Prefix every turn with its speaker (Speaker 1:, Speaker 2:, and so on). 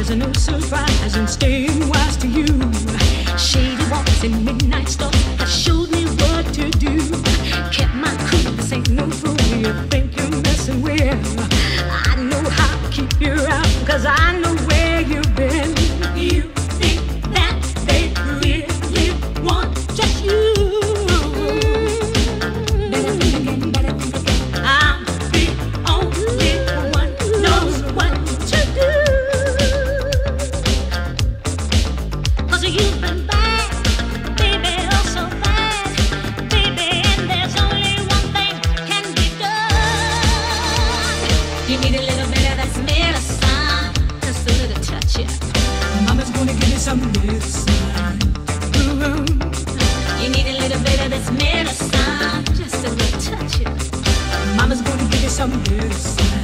Speaker 1: as a no surprise and staying wise to you. Shady walks and midnight stars have showed me what to do. Kept my cool, this ain't no fool you think you're messing with. I know how to keep you out, cause I know where you've been. You think that they really want just you. Better think again, better think again. I'm the only one who knows what to do. Cause you've been bad, baby, oh so bad, baby, and there's only one thing can be done. You need a little bit of that medicine, just a little touch, yeah. Mama's gonna give you some medicine. Ooh. You need a little bit of this medicine, just a little touch, yeah. Mama's gonna give you some medicine.